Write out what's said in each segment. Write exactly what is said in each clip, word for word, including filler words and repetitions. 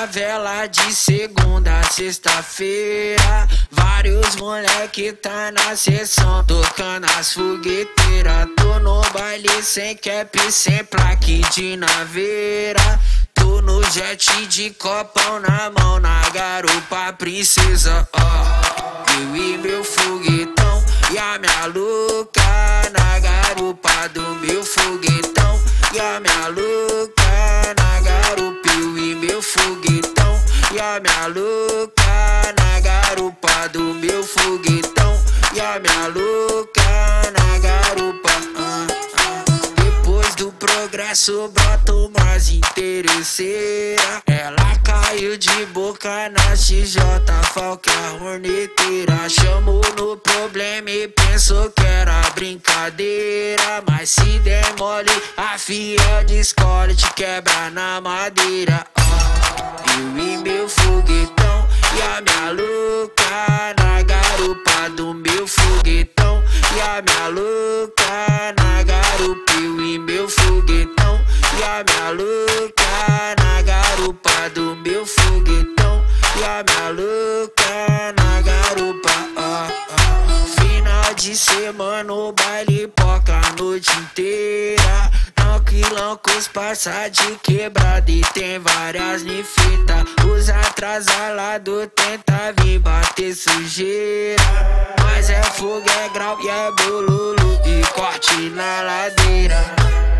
favela de segunda a sexta-feira. Vários moleque tá na sessão, tocando as fogueteiras. Tô no baile sem cap, sem plaque de naveira. Tô no jet de copão na mão, na garupa princesa, ó. Oh. Eu e meu foguetão e a minha louca na garupa do meu foguetão. E a minha louca na garupa, eu e meu foguetão. E a minha louca na garupa do meu foguetão. E a minha louca na garupa, ah, ah. Depois do progresso brota umas interesseira. Ela caiu de boca na X J, falca horneteira. Chamou no problema e pensou que era brincadeira. Mas se der mole, a fia descolhe, te quebra na madeira, ó. Eu e meu foguetão e a minha louca na garupa do meu foguetão. E a minha louca na garupa, eu e meu foguetão. E a minha louca na garupa do meu foguetão. E a minha louca na garupa, ó, ó. Final de semana o baile poca a noite inteira. Tranquilão com os parça de quebrada e tem várias nifita. Os atrasalados tenta vir bater sujeira. Mas é fogo, é grau e é bololo e corte na ladeira.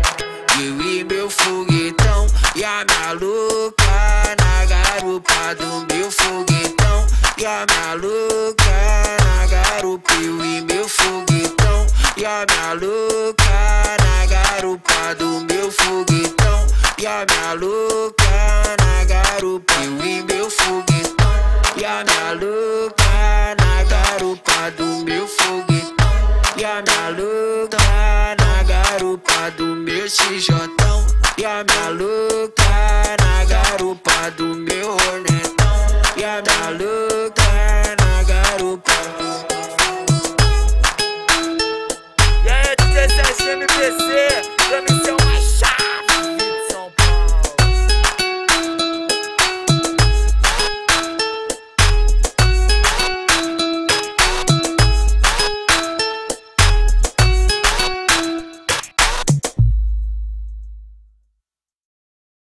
Eu e meu foguetão e a minha louca na garupa do meu foguetão. E a minha louca na garupa, eu e meu foguetão. E a minha louca na garupa do meu foguetão. E a minha louca na garupa, eu e meu foguetão. E a minha louca na garupa do meu foguetão. E a minha louca na garupa do meu X J. E a minha louca na garupa do meu hornetão. E a minha louca na garupa. E aí, dezessete M P C, pra mim ser uma chave.